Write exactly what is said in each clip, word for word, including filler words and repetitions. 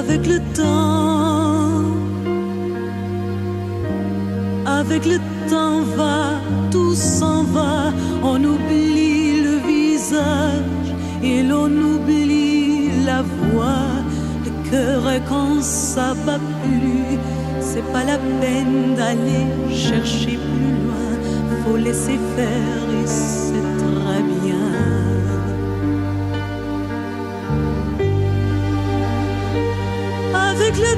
avec le temps, avec le temps va, tout s'en va, on oublie le visage et l'on oublie la voix, le cœur quand ça bat plus, c'est pas la peine d'aller chercher plus loin, faut laisser faire et c'est très bien. Avec le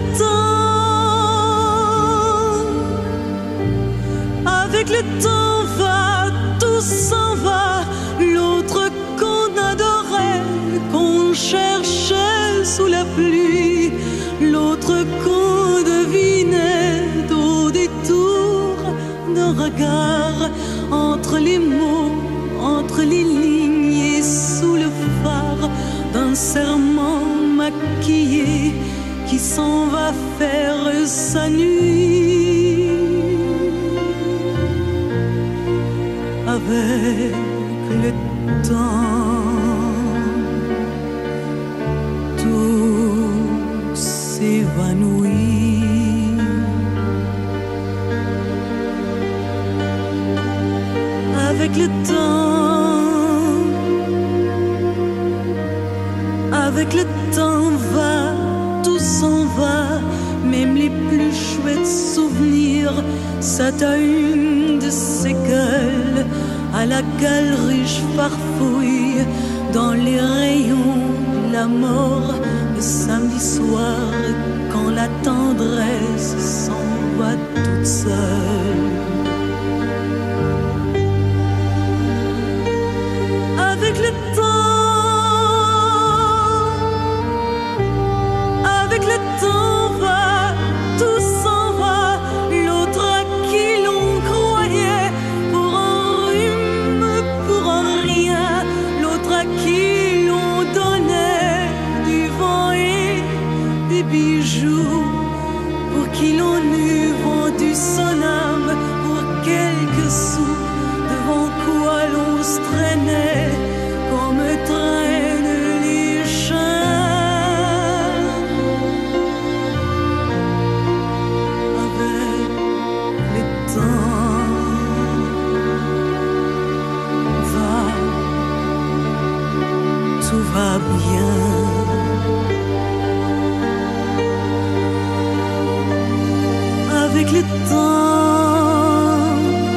temps, avec le temps va, tout s'en va, l'autre qu'on adorait, qu'on cherchait sous la pluie, l'autre qu'on devinait au détour d'un regard, entre les mots, entre les lignes et sous le phare d'un serment maquillé qui s'en va faire sa nuit. Avec le temps, tout s'évanouit. Avec le temps, avec le temps va, tout s'en va, même les plus chouettes souvenirs, ça t'a une de ces gueules. À la galerie je farfouille dans les rayons de la mort, le samedi soir quand la tendresse s'en va toute seule. Avec le temps, avec le temps va, tout s'en va, l'autre à qui l'on croyait pour un rhume, pour un rien, l'autre à qui l'on donnait du vent et des bijoux, pour qui l'on eût vendu son âme pour quelques sous, devant quoi l'on se traînait comme traînent les chiens. Avec le temps va, tout va bien. Avec le temps,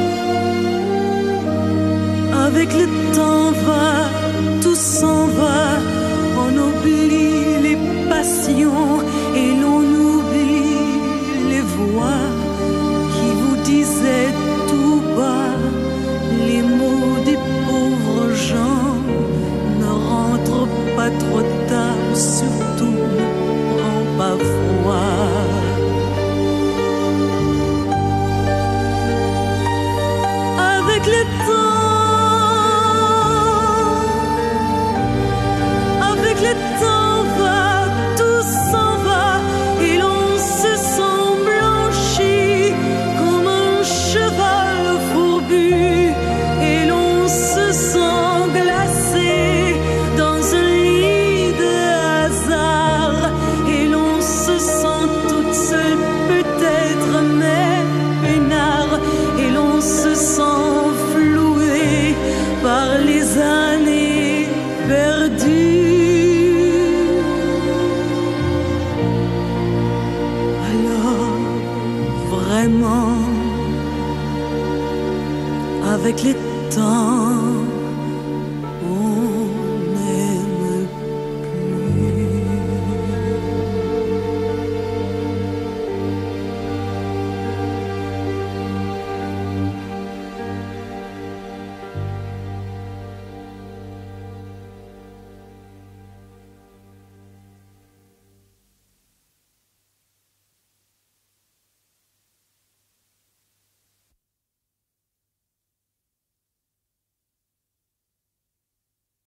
avec le temps va, tout s'en va, on oublie les passions et l'on oublie les voix qui vous disaient tout bas les mots des pauvres gens. Ne rentre pas trop tard, surtout ne prends pas froid. Avec le temps, avec le temps va, tout s'en va, et l'on se sent blanchi comme un cheval fourbu, et l'on se sent glacé dans un lit de hasard, et l'on se sent toute seule peut-être, mais peinard, et l'on se sent floué par les années perdues. Alors vraiment, avec le temps,